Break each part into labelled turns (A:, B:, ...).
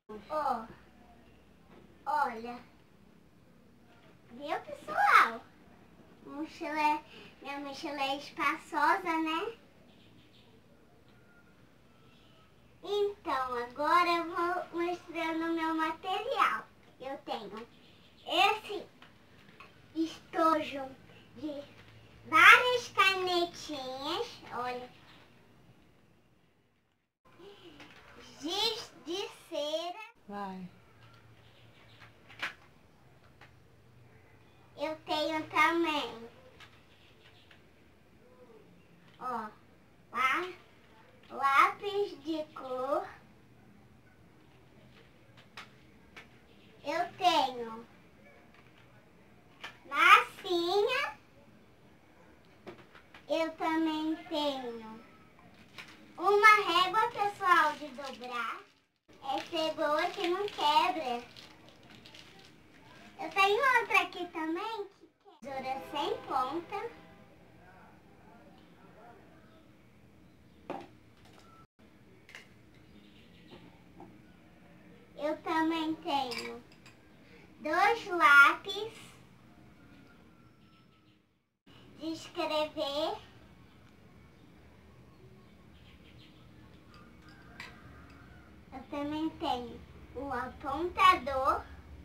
A: Ó, olha. Viu, pessoal? Minha mochila é espaçosa, né? Então, agora eu vou mostrando o meu material. Eu tenho esse estojo de várias canetinhas, olha. Giz de cera.
B: Vai.
A: Eu tenho também, ó, lápis de cor. Eu tenho massinha. Eu também tenho uma régua, pessoal, de dobrar. Essa é boa que não quebra. Eu tenho outra aqui também, que é tesoura sem ponta. Eu também tenho 2 lápis de escrever. Eu também tenho o apontador.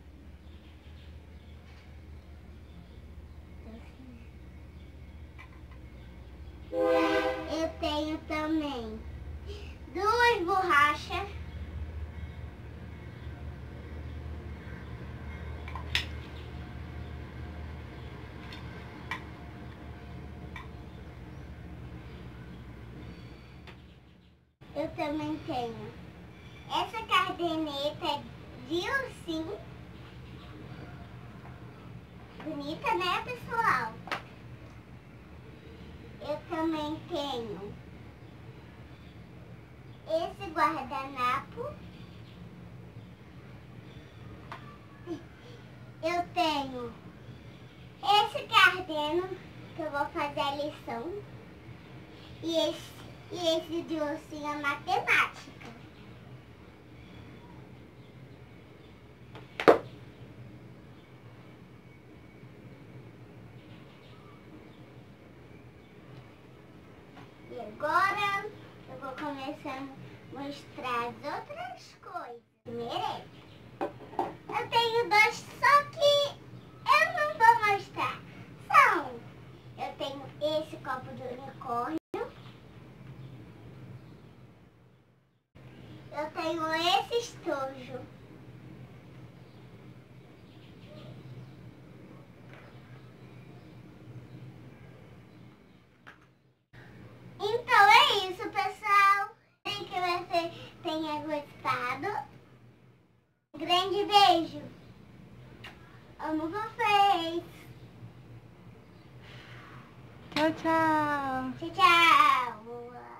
A: Eu tenho também 2 borrachas. Eu também tenho essa caderneta de ursinho. Bonita, né, pessoal? Eu também tenho esse guardanapo. Eu tenho esse caderno que eu vou fazer a lição. E esse de ursinho é matemática. E agora eu vou começar a mostrar as outras coisas. Primeiro, eu tenho 2, só que eu não vou mostrar. Eu tenho esse copo de unicórnio. Eu tenho esse estojo. Então é isso, pessoal. Espero que você tenha gostado. Grande beijo. Amo vocês.
B: Tchau, tchau.
A: Tchau, tchau.